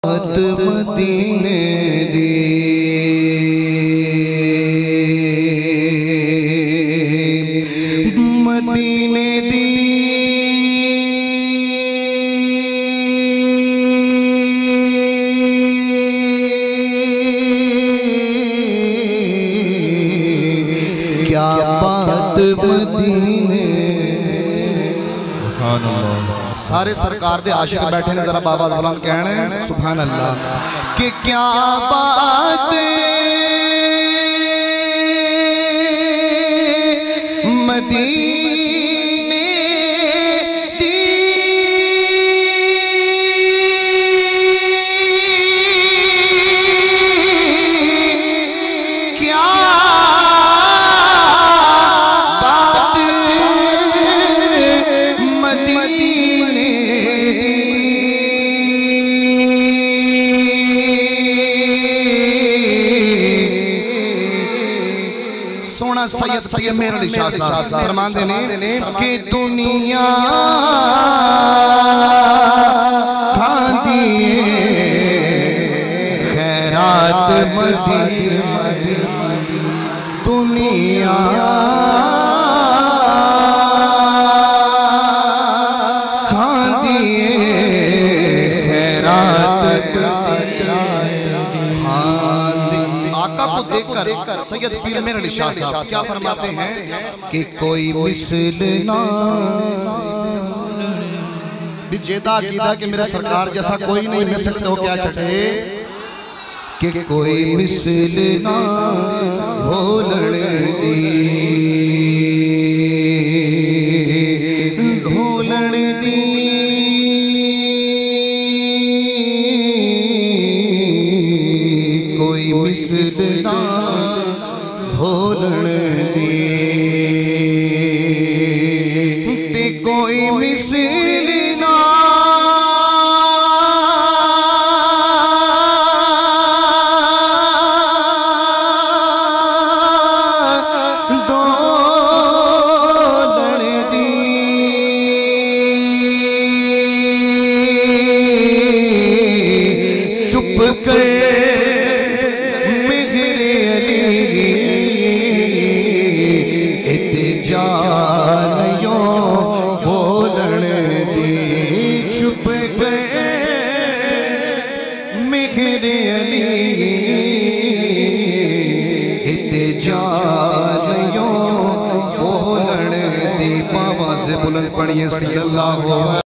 मदीने दी मदीने दी क्या बात मदीने। सारे सरकार दे आशिक बैठे ने, जरा बाबा बुलंद कहने सुभान अल्लाह। कि क्या बात मदीने दी क्या बात मदीने सोना सैयद सैयद मेरे शाह साहब फरमाते ने कि दुनिया खाती खैरात मदीने दुनिया खाती खैरात। आका को देखकर सैयद पीर मेरे शाह साहब क्या फरमाते हैं कि कोई मिसल ना भी जेदा कीदा कि मेरा सरकार जैसा कोई नहीं मिल सकते हो क्या चटे कि कोई मिसल ना ढोलण दी ढोलण दी कोई मिसल ना ढोलण दी ते कोई मिसल ना ढोलण दी। चुप कर बोलण दी चुप गए मेरे अली इते जानियो बोलण दी। आवाज़ बुलंद पढ़िए सल्लल्लाहु